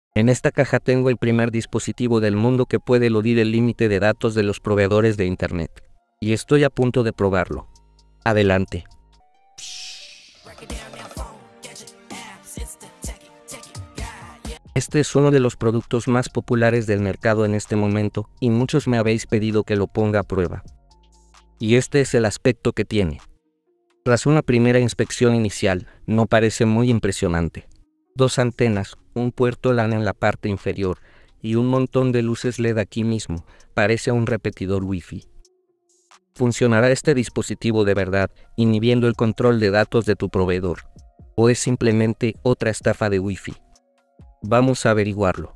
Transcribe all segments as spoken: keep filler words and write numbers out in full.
En esta caja tengo el primer dispositivo del mundo que puede eludir el límite de datos de los proveedores de Internet. Y estoy a punto de probarlo. Adelante. Este es uno de los productos más populares del mercado en este momento, y muchos me habéis pedido que lo ponga a prueba. Y este es el aspecto que tiene. Tras una primera inspección inicial, no parece muy impresionante. Dos antenas, un puerto LAN en la parte inferior, y un montón de luces L E D aquí mismo, parece un repetidor Wi-Fi. ¿Funcionará este dispositivo de verdad, inhibiendo el control de datos de tu proveedor? ¿O es simplemente otra estafa de Wi-Fi? Vamos a averiguarlo.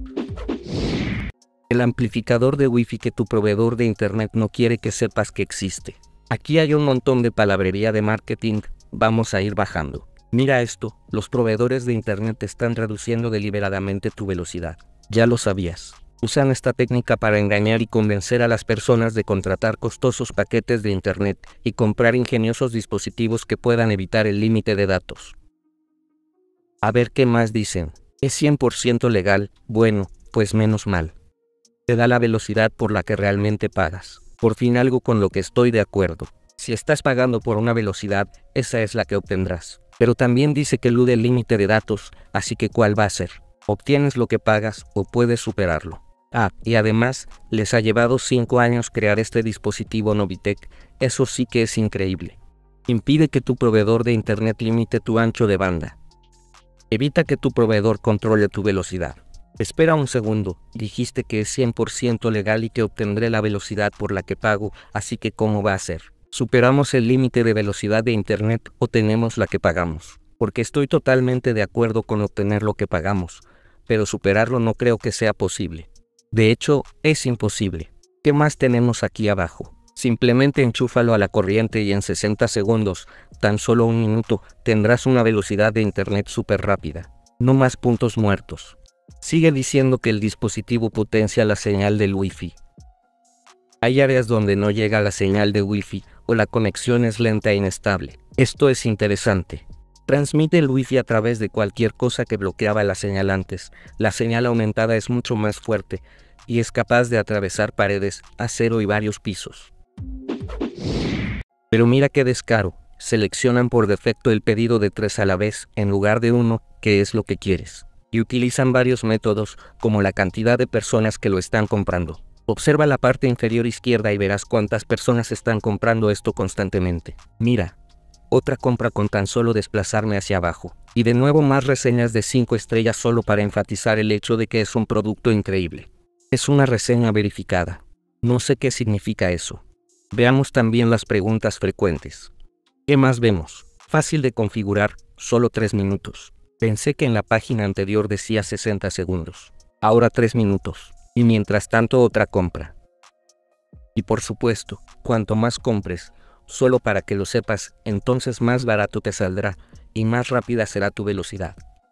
El amplificador de Wi-Fi que tu proveedor de Internet no quiere que sepas que existe. Aquí hay un montón de palabrería de marketing, vamos a ir bajando. Mira esto, los proveedores de Internet están reduciendo deliberadamente tu velocidad. Ya lo sabías. Usan esta técnica para engañar y convencer a las personas de contratar costosos paquetes de Internet y comprar ingeniosos dispositivos que puedan evitar el límite de datos. A ver qué más dicen. ¿Es cien por ciento legal? Bueno, pues menos mal. Te da la velocidad por la que realmente pagas. Por fin algo con lo que estoy de acuerdo. Si estás pagando por una velocidad, esa es la que obtendrás. Pero también dice que elude el límite de datos, así que ¿cuál va a ser? Obtienes lo que pagas o puedes superarlo. Ah, y además, les ha llevado cinco años crear este dispositivo Novitec, eso sí que es increíble. Impide que tu proveedor de Internet limite tu ancho de banda. Evita que tu proveedor controle tu velocidad. Espera un segundo, dijiste que es cien por ciento legal y que obtendré la velocidad por la que pago, así que ¿cómo va a ser? ¿Superamos el límite de velocidad de Internet o tenemos la que pagamos? Porque estoy totalmente de acuerdo con obtener lo que pagamos, pero superarlo no creo que sea posible. De hecho, es imposible. ¿Qué más tenemos aquí abajo? Simplemente enchúfalo a la corriente y en sesenta segundos, tan solo un minuto, tendrás una velocidad de Internet súper rápida. No más puntos muertos. Sigue diciendo que el dispositivo potencia la señal del Wi-Fi. Hay áreas donde no llega la señal de Wi-Fi o la conexión es lenta e inestable. Esto es interesante. Transmite el Wi-Fi a través de cualquier cosa que bloqueaba la señal antes. La señal aumentada es mucho más fuerte y es capaz de atravesar paredes, acero y varios pisos. Pero mira qué descaro, seleccionan por defecto el pedido de tres a la vez en lugar de uno, que es lo que quieres. Y utilizan varios métodos, como la cantidad de personas que lo están comprando. Observa la parte inferior izquierda y verás cuántas personas están comprando esto constantemente. Mira, otra compra con tan solo desplazarme hacia abajo. Y de nuevo más reseñas de cinco estrellas solo para enfatizar el hecho de que es un producto increíble. Es una reseña verificada. No sé qué significa eso. Veamos también las preguntas frecuentes. ¿Qué más vemos? Fácil de configurar, solo tres minutos. Pensé que en la página anterior decía sesenta segundos. Ahora tres minutos. Y mientras tanto otra compra. Y por supuesto, cuanto más compres, solo para que lo sepas, entonces más barato te saldrá y más rápida será tu velocidad.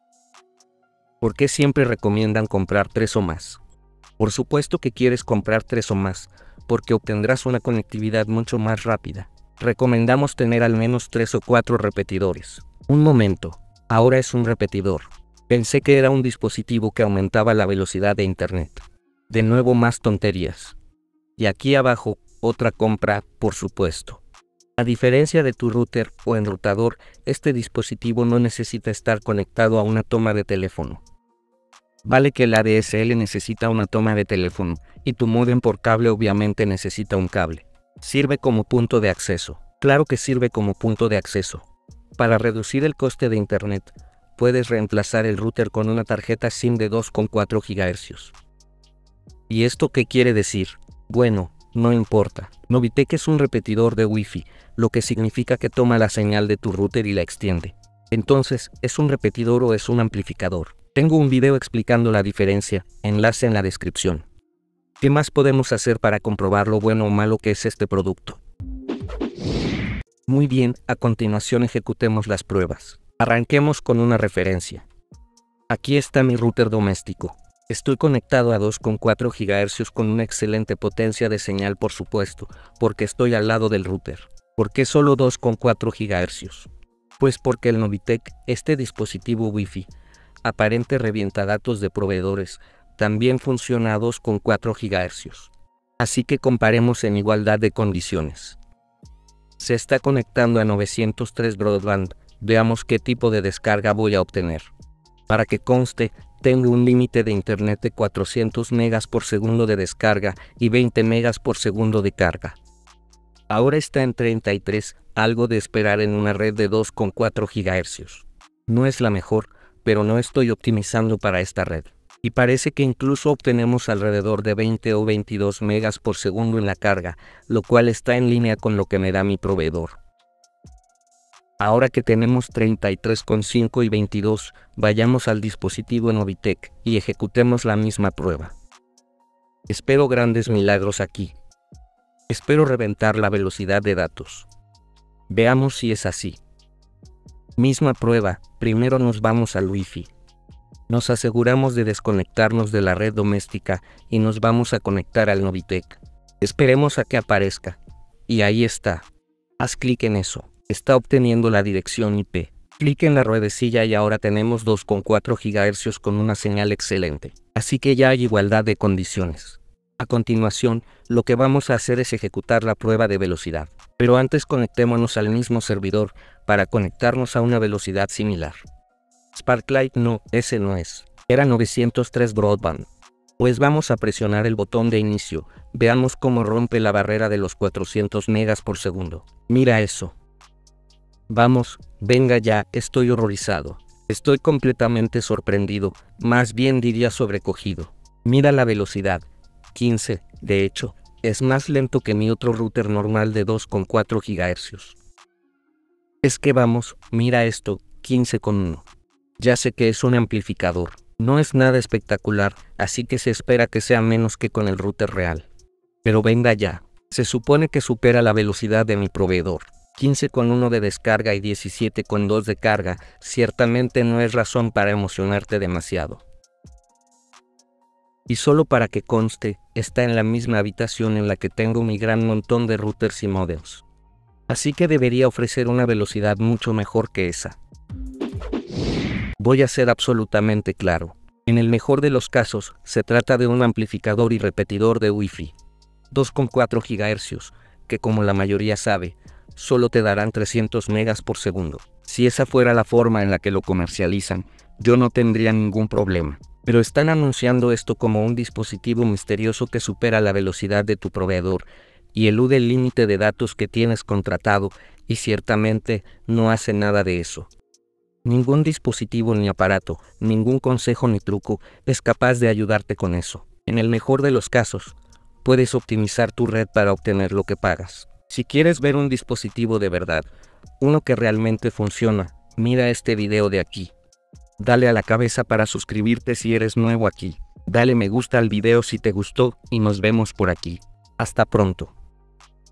¿Por qué siempre recomiendan comprar tres o más? Por supuesto que quieres comprar tres o más, porque obtendrás una conectividad mucho más rápida. Recomendamos tener al menos tres o cuatro repetidores. Un momento, ahora es un repetidor. Pensé que era un dispositivo que aumentaba la velocidad de Internet. De nuevo más tonterías. Y aquí abajo, otra compra, por supuesto. A diferencia de tu router o enrutador, este dispositivo no necesita estar conectado a una toma de teléfono. Vale que el A D S L necesita una toma de teléfono, y tu módem por cable obviamente necesita un cable. Sirve como punto de acceso. Claro que sirve como punto de acceso. Para reducir el coste de Internet, puedes reemplazar el router con una tarjeta SIM de dos coma cuatro gigahercios. ¿Y esto qué quiere decir? Bueno, no importa. Novitec es un repetidor de Wi-Fi, lo que significa que toma la señal de tu router y la extiende. Entonces, ¿es un repetidor o es un amplificador? Tengo un video explicando la diferencia, enlace en la descripción. ¿Qué más podemos hacer para comprobar lo bueno o malo que es este producto? Muy bien, a continuación ejecutemos las pruebas. Arranquemos con una referencia. Aquí está mi router doméstico. Estoy conectado a dos coma cuatro gigahercios con una excelente potencia de señal, por supuesto, porque estoy al lado del router. ¿Por qué solo dos coma cuatro gigahercios? Pues porque el Novitec, este dispositivo Wi-Fi, aparente revientadatos de proveedores, también funciona a dos coma cuatro gigahercios. Así que comparemos en igualdad de condiciones. Se está conectando a novecientos tres broadband, veamos qué tipo de descarga voy a obtener. Para que conste, tengo un límite de internet de cuatrocientos megas por segundo de descarga y veinte megas por segundo de carga. Ahora está en treinta y tres, algo de esperar en una red de dos coma cuatro gigahercios. No es la mejor, pero no estoy optimizando para esta red. Y parece que incluso obtenemos alrededor de veinte o veintidós megas por segundo en la carga, lo cual está en línea con lo que me da mi proveedor. Ahora que tenemos treinta y tres coma cinco y veintidós, vayamos al dispositivo Novitec y ejecutemos la misma prueba. Espero grandes milagros aquí. Espero reventar la velocidad de datos. Veamos si es así. Misma prueba, primero nos vamos al Wi-Fi. Nos aseguramos de desconectarnos de la red doméstica y nos vamos a conectar al Novitec. Esperemos a que aparezca. Y ahí está. Haz clic en eso. Está obteniendo la dirección I P. Clic en la ruedecilla y ahora tenemos dos coma cuatro gigahercios con una señal excelente. Así que ya hay igualdad de condiciones. A continuación, lo que vamos a hacer es ejecutar la prueba de velocidad. Pero antes conectémonos al mismo servidor para conectarnos a una velocidad similar. Sparklight no, ese no es. Era novecientos tres broadband. Pues vamos a presionar el botón de inicio. Veamos cómo rompe la barrera de los cuatrocientos megas por segundo. Mira eso. Vamos, venga ya, estoy horrorizado. Estoy completamente sorprendido, más bien diría sobrecogido. Mira la velocidad. quince, de hecho, es más lento que mi otro router normal de dos coma cuatro gigahercios. Es que vamos, mira esto, quince coma uno. Ya sé que es un amplificador, no es nada espectacular, así que se espera que sea menos que con el router real. Pero venga ya, se supone que supera la velocidad de mi proveedor. quince coma uno de descarga y diecisiete coma dos de carga, ciertamente no es razón para emocionarte demasiado. Y solo para que conste, está en la misma habitación en la que tengo mi gran montón de routers y modems. Así que debería ofrecer una velocidad mucho mejor que esa. Voy a ser absolutamente claro. En el mejor de los casos, se trata de un amplificador y repetidor de Wi-Fi. dos coma cuatro gigahercios, que como la mayoría sabe, solo te darán trescientos megas por segundo. Si esa fuera la forma en la que lo comercializan, yo no tendría ningún problema. Pero están anunciando esto como un dispositivo misterioso que supera la velocidad de tu proveedor y elude el límite de datos que tienes contratado, y ciertamente no hace nada de eso. Ningún dispositivo ni aparato, ningún consejo ni truco es capaz de ayudarte con eso. En el mejor de los casos, puedes optimizar tu red para obtener lo que pagas. Si quieres ver un dispositivo de verdad, uno que realmente funciona, mira este video de aquí. Dale a la cabeza para suscribirte si eres nuevo aquí. Dale me gusta al video si te gustó y nos vemos por aquí. Hasta pronto.